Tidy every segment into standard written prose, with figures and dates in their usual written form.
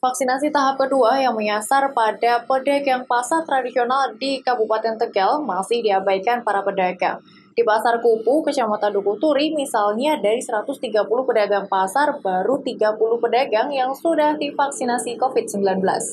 Vaksinasi tahap kedua yang menyasar pada pedagang pasar tradisional di Kabupaten Tegal masih diabaikan para pedagang. Di Pasar Kupu, Kecamatan Dukuh Turi, misalnya dari 130 pedagang pasar, baru 30 pedagang yang sudah divaksinasi COVID-19.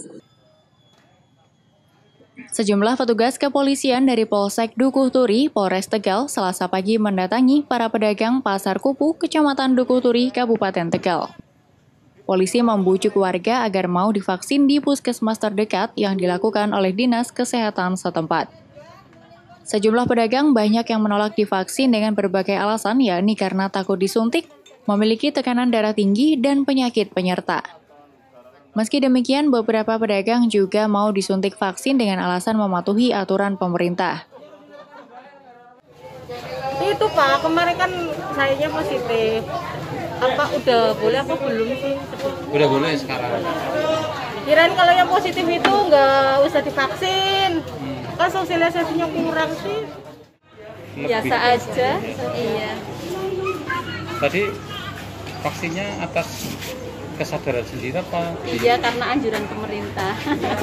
Sejumlah petugas kepolisian dari Polsek Dukuh Turi, Polres Tegal, Selasa pagi mendatangi para pedagang Pasar Kupu, Kecamatan Dukuh Turi, Kabupaten Tegal. Polisi membujuk warga agar mau divaksin di puskesmas terdekat yang dilakukan oleh Dinas Kesehatan setempat. Sejumlah pedagang banyak yang menolak divaksin dengan berbagai alasan, yakni karena takut disuntik, memiliki tekanan darah tinggi, dan penyakit penyerta. Meski demikian, beberapa pedagang juga mau disuntik vaksin dengan alasan mematuhi aturan pemerintah. Itu Pak, kemarin kan sayanya positif. Apa udah boleh apa belum sih? Udah boleh sekarang. Kirain kalau yang positif itu nggak usah divaksin. Kan sosialisasinya kurang sih. Biasa aja, iya. Tadi vaksinnya atas kesadaran sendiri apa? Iya, karena anjuran pemerintah.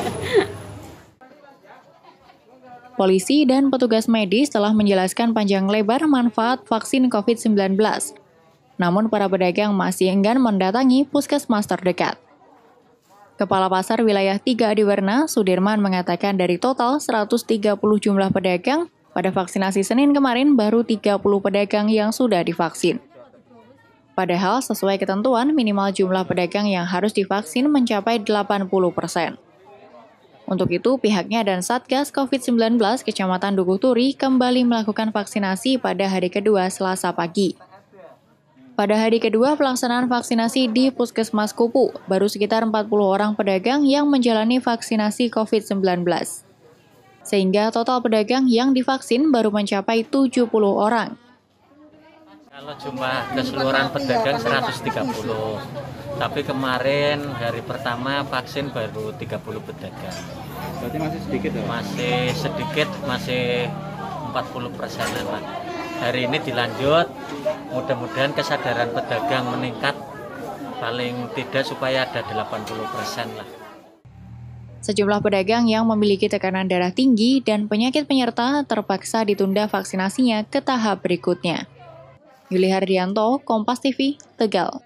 Polisi dan petugas medis telah menjelaskan panjang lebar manfaat vaksin COVID-19. Namun para pedagang masih enggan mendatangi puskesmas terdekat. Kepala Pasar Wilayah 3 Adiwarna, Sudirman, mengatakan dari total 130 jumlah pedagang, pada vaksinasi Senin kemarin baru 30 pedagang yang sudah divaksin. Padahal sesuai ketentuan minimal jumlah pedagang yang harus divaksin mencapai 80%. Untuk itu, pihaknya dan Satgas COVID-19 Kecamatan Dukuh Turi kembali melakukan vaksinasi pada hari kedua Selasa pagi. Pada hari kedua pelaksanaan vaksinasi di Puskesmas Kupu, baru sekitar 40 orang pedagang yang menjalani vaksinasi COVID-19. Sehingga total pedagang yang divaksin baru mencapai 70 orang. Kalau jumlah keseluruhan pedagang 130, tapi kemarin hari pertama vaksin baru 30 pedagang. Berarti masih sedikit ya? Masih sedikit, masih 40%-an lah. Hari ini dilanjut, mudah-mudahan kesadaran pedagang meningkat, paling tidak supaya ada 80% lah. Sejumlah pedagang yang memiliki tekanan darah tinggi dan penyakit penyerta terpaksa ditunda vaksinasinya ke tahap berikutnya. Yuli Hardianto, Kompas TV, Tegal.